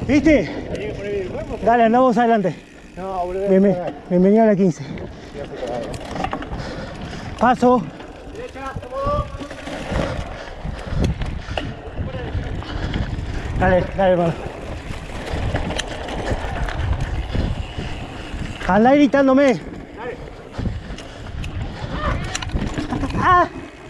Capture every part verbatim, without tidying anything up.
¿Viste? Dale, andamos adelante. No, boludo. Bien, bienvenido a la quince. Paso. Dale, dale, hermano. Andá gritándome. Dale. ¡Ah!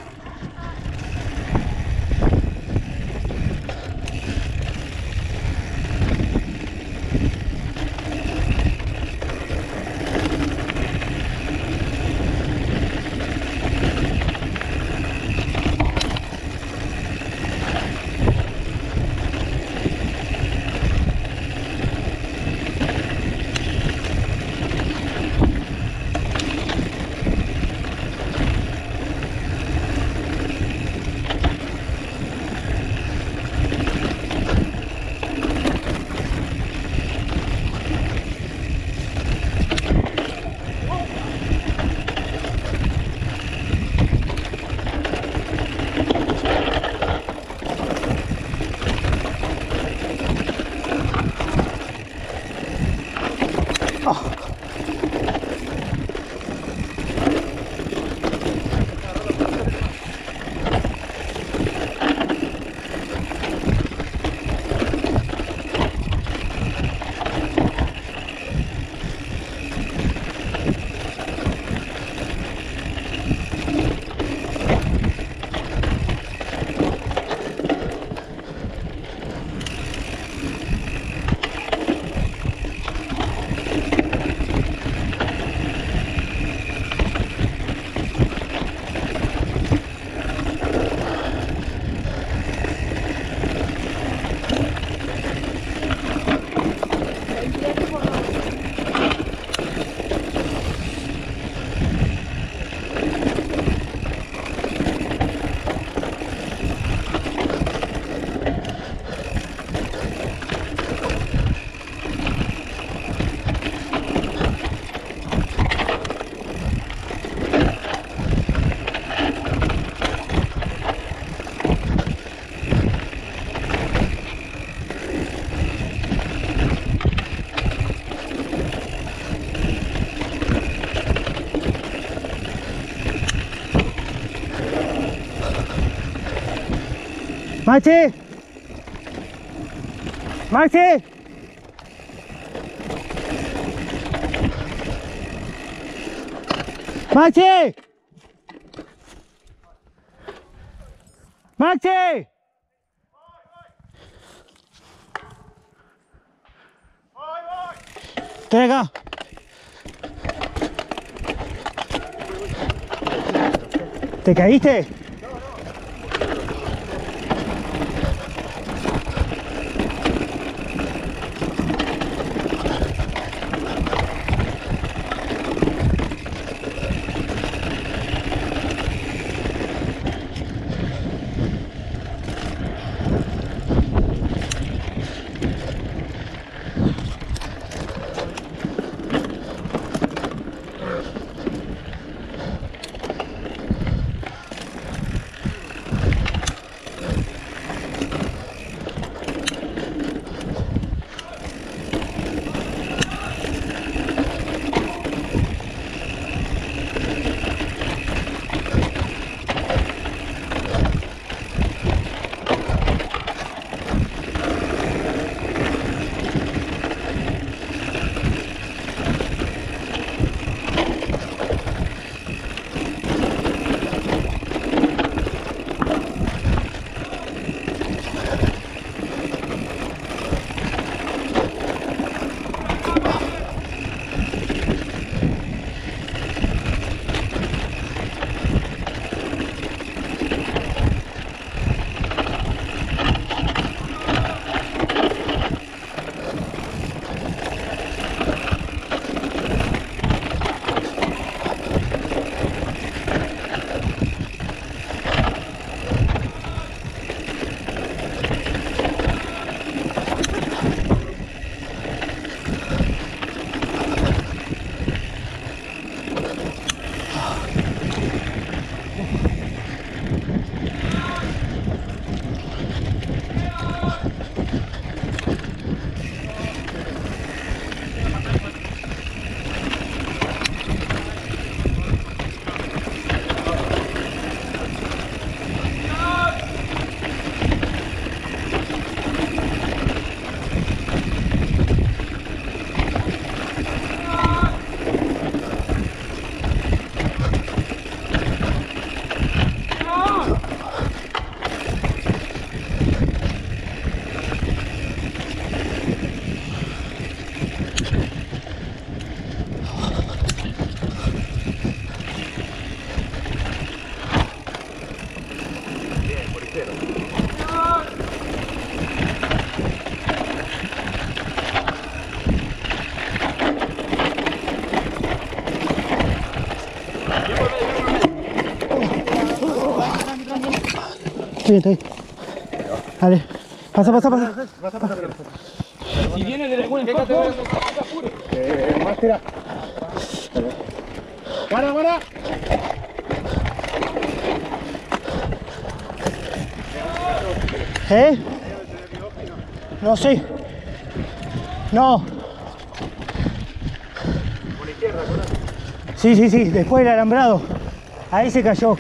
Maxi. Maxi. Maxi. Maxi. Estoy acá. ¿Te caíste? Estoy bien, estoy bien. Dale. Pasa, pasa, pasa. Pasa, pasa, pasa. Si viene de algún empujón, Eh, más tira. ¡Para, para! ¿Eh? No sé. No. Por la izquierda, ¿verdad? Sí, sí, sí. Después del alambrado. Ahí se cayó.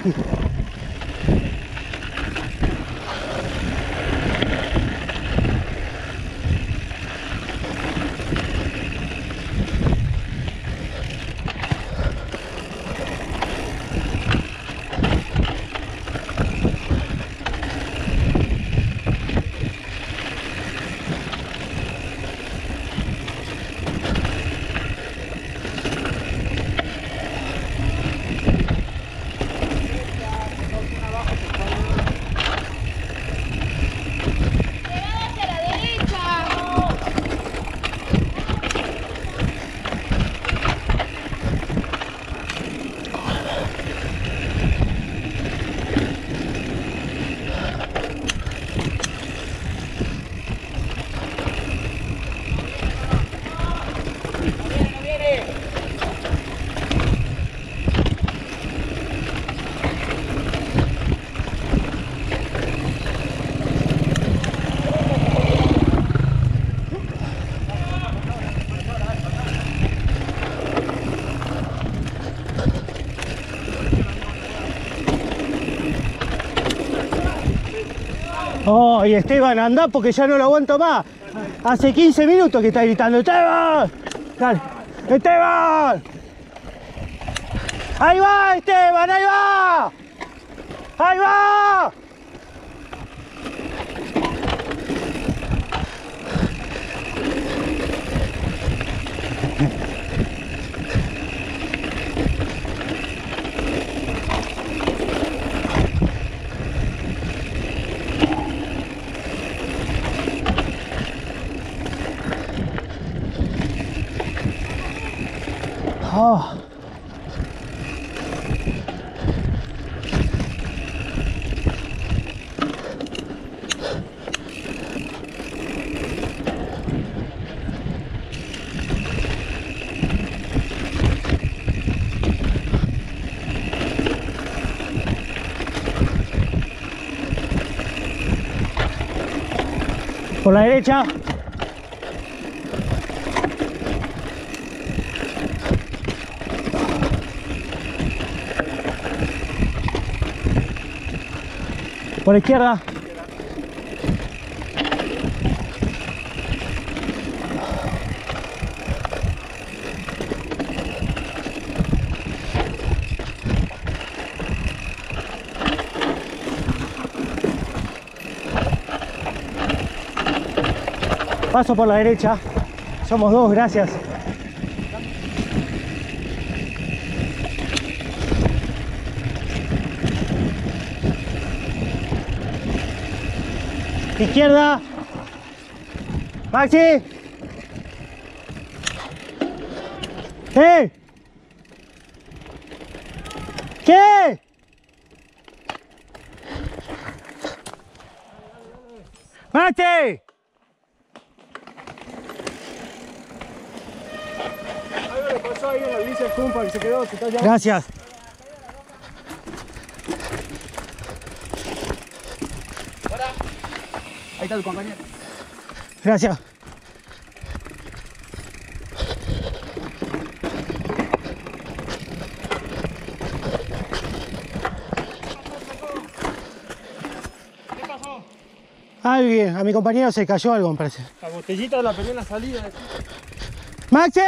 Oh, y Esteban, anda porque ya no lo aguanto más. Hace quince minutos que está gritando. ¡Esteban! Dale. ¡Esteban! ¡Ahí va, Esteban! ¡Ahí va! ¡Ahí va! Oh. Por la derecha. Por la izquierda. Paso por la derecha. Somos dos, gracias. Izquierda. Maxi. ¿Eh? ¿Qué? Maxi. Ahí le pasó ahí en la bici el compa que se quedó, que está allá. Gracias. ahí está tu compañero. Gracias. ¿Qué pasó? Alguien, a mi compañero se cayó algo, me parece. La botellita la perdí en la salida. ¡Maxi!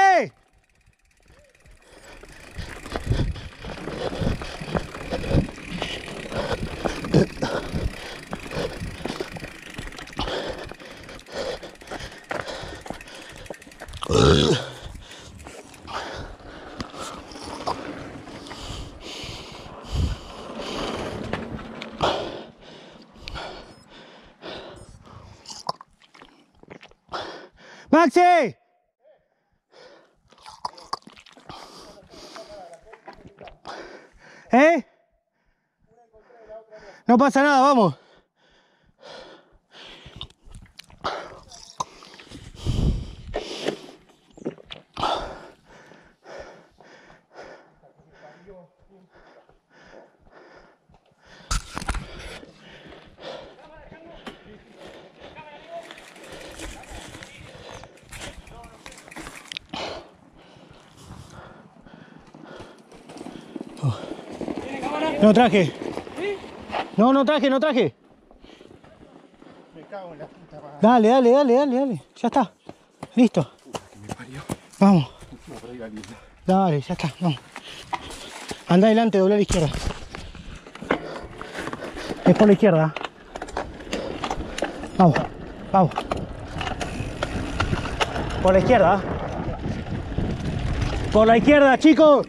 ¡Maxi! ¿Eh? No pasa nada, vamos. No traje. No, no traje, no traje. Me cago en la puta madre. Dale, dale, dale, dale, dale. Ya está. Listo. Vamos. Dale, ya está. Vamos. Anda adelante, dobla a la izquierda. Es por la izquierda. Vamos, vamos. Por la izquierda. Por la izquierda, chicos.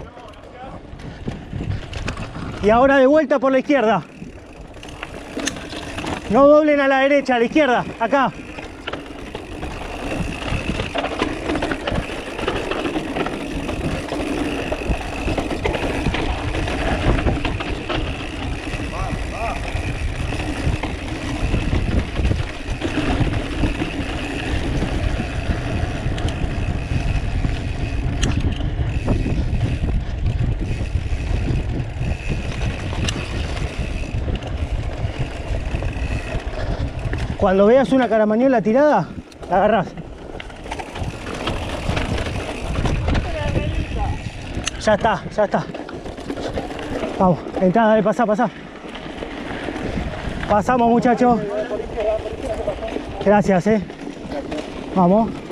Y ahora de vuelta por la izquierda. No doblen a la derecha, a la izquierda. Acá. Cuando veas una caramañola tirada, la agarrás. Ya está, ya está. Vamos, entrá, dale, pasá, pasá. Pasamos, muchachos. Gracias, eh. Vamos.